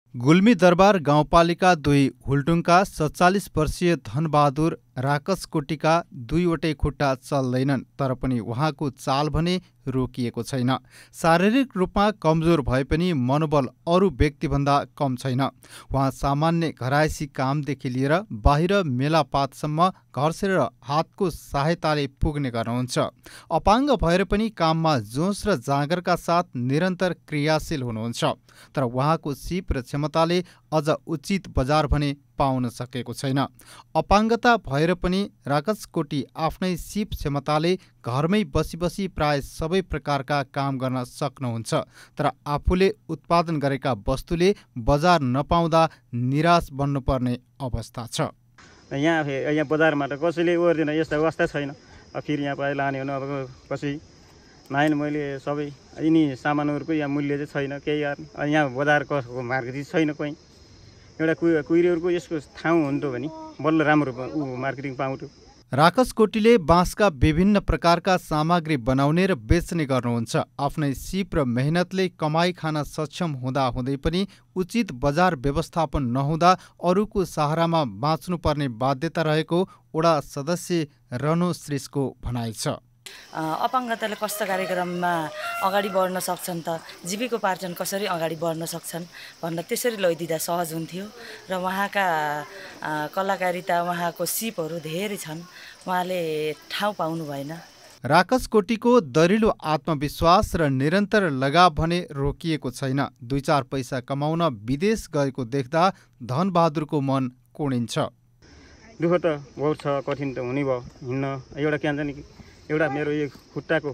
गुल्मी दरबार गाउँपालिका 2 हुल्टुङका 47 वर्षीय धनबहादुर राकसकोटीका दुईवटै खुट्टा चल्दैनन्, तर पनि उहाँको चाल भने रोकिएको छैन। शारीरिक रूपमा कमजोर भए पनि मनोबल अरू व्यक्तिभन्दा कम छैन। उहाँ सामान्य घरायसी कामदेखि लिएर बाहिर मेलापातसम्म घर्षेर हातको सहायताले पुग्ने गर्नुहुन्छ। अपाङ्ग भएर पनि काममा जोस र जाँगरका साथ निरन्तर क्रियाशील हुनुहुन्छ। तर उहाँको सिप र क्षमताले अझ उचित बजार भने पाउन सकेको छैन। अपाङ्गता भएर पनि राकसकोटी आफ्नै सिप क्षमताले घरमै बसी बसी प्राय सबै प्रकारका काम गर्न सक्नुहुन्छ। तर आफूले उत्पादन गरेका वस्तुले बजार नपाउँदा निराश बन्नुपर्ने अवस्था छ। यहाँ बजारमा त कसैले ओर्दैन, यस्तो अवस्था छैन। फेरि यहाँ पाए लाने हो अब कसै नाइन मैले सबै यिनी सामानहरूको यहाँ मूल्य चाहिँ छैन केही। यहाँ बजारको मार्केटिङ छैन। कोही एउटा कुहिरेहरूको यसको ठाउँ हुन्थ्यो भने बल्ल राम्रो मार्केटिङ पाउँथ्यो। राकसकोटीले बाँसका विभिन्न प्रकारका सामग्री बनाउने र बेच्ने गर्नुहुन्छ। आफ्नै सिप र मेहनतले कमाई खान सक्षम हुँदा हुँदै पनि उचित बजार व्यवस्थापन नहुँदा अरूको सहारामा बाँच्नुपर्ने बाध्यता रहेको वडा सदस्य रनो श्रेष्ठको भनाइ छ। अपाङ्गताले कस्तो कार्यक्रममा अगाडि बढ्न सक्छन् त, जीविकोपार्जन कसरी अगाडि बढ्न सक्छन् भनेर त्यसरी लैदिँदा सहज हुन्थ्यो। र उहाँका कलाकारिता, उहाँको सिपहरू धेरै छन्, उहाँले ठाउँ पाउनु भएन। राकसकोटीको दरिलो आत्मविश्वास र निरन्तर लगाव भने रोकिएको छैन। 2-4 पैसा कमाउन विदेश गएको देख्दा धनबहादुरको मन कोणिन्छ। दुःख त बहुत छ, कठिन त हुने भयो हिँड्न। एउटा के भन्छ नि, एउटा मेरो यो खुट्टाको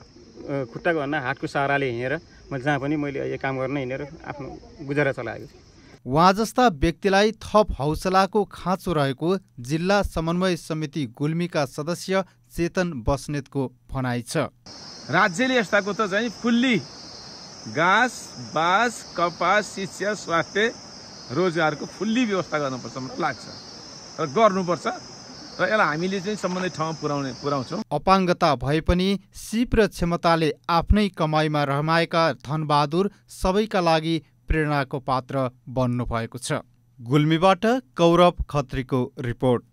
भन्दा हातको सहाराले हिँडेर म जहाँ पनि मैले यो काम गर्न हिँडेर आफ्नो गुजारा चलाएको छु। उहाँ जस्ता व्यक्तिलाई थप हौसलाको खाँचो रहेको जिल्ला समन्वय समिति गुल्मीका सदस्य चेतन बस्नेतको भनाइ छ। राज्यले यस्ताको त चाहिँ फुल्ली घाँस, बाँस, कपास, शिक्षा, स्वास्थ्य, रोजगारको फुल्ली व्यवस्था गर्नुपर्छ मलाई लाग्छ र गर्नुपर्छ। र यसलाई हामीले चाहिँ सम्बन्धित ठाउँमा पुर्याउँछौँ। अपाङ्गता भए पनि सिप र क्षमताले आफ्नै कमाइमा रमाएका धनबहादुर सबैका लागि प्रेरणाको पात्र बन्नु भएको छ। गुल्मीबाट कौरव खत्रीको रिपोर्ट।